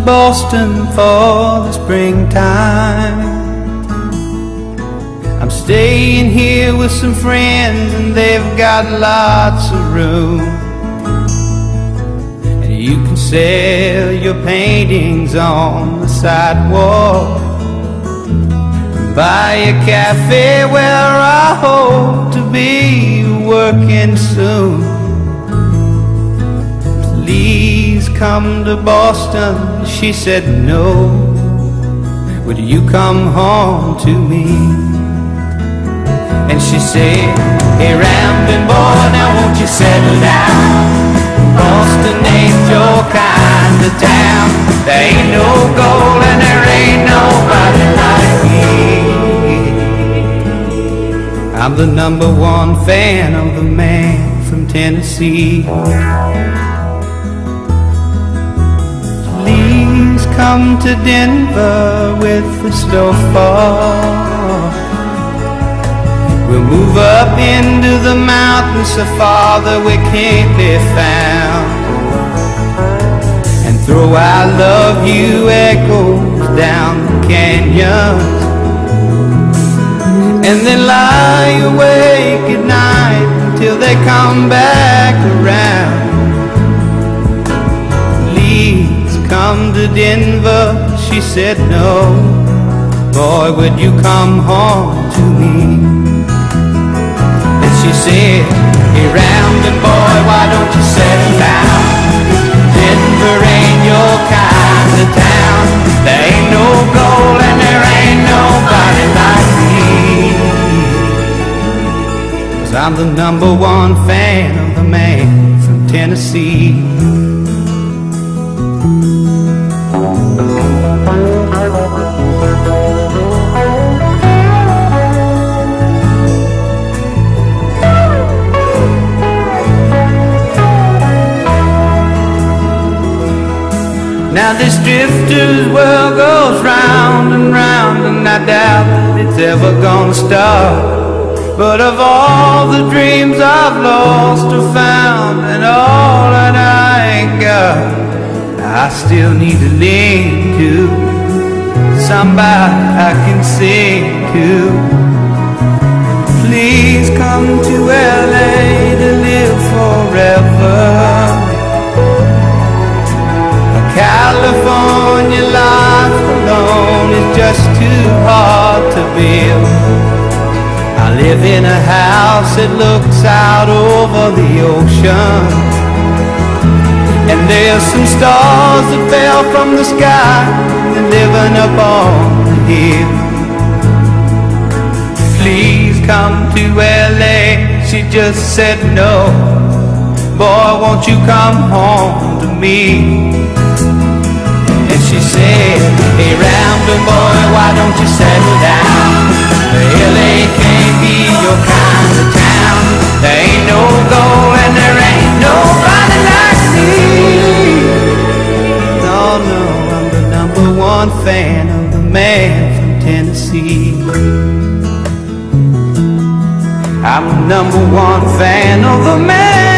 Boston for the springtime. I'm staying here with some friends and they've got lots of room. And you can sell your paintings on the sidewalk, buy a cafe where I hope to be working soon. Please come to Boston, she said no. Would you come home to me? And she said, hey rambling boy, now won't you settle down? Boston ain't your kind of town. There ain't no gold and there ain't nobody like me. I'm the #1 fan of the man from Tennessee. Please come to Denver with the snowfall. We'll move up into the mountains so far that we can't be found, and throw I love you echoes down the canyons, and then lie awake at night until they come back around. Please come to Denver, she said no. Boy, would you come home to me? She said, hey rambling boy, why don't you settle down? Denver ain't your kind of town. There ain't no gold and there ain't nobody like me. 'Cause I'm the #1 fan of the man from Tennessee. Now this drifter's world goes round and round, and I doubt that it's ever gonna stop. But of all the dreams I've lost or found, and all that I ain't got, I still need to lean to somebody I can sing to. Please come to LA to live forever. California life alone is just too hard to build. I live in a house that looks out over the ocean, and there's some stars that fell from the sky and living up on the hill. Please come to LA, she just said no. Boy, won't you come home to me? She said, hey rambling boy, why don't you settle down? LA can't be your kind of town. There ain't no gold and there ain't nobody like me. No, no, I'm the #1 fan of the man from Tennessee. I'm the #1 fan of the man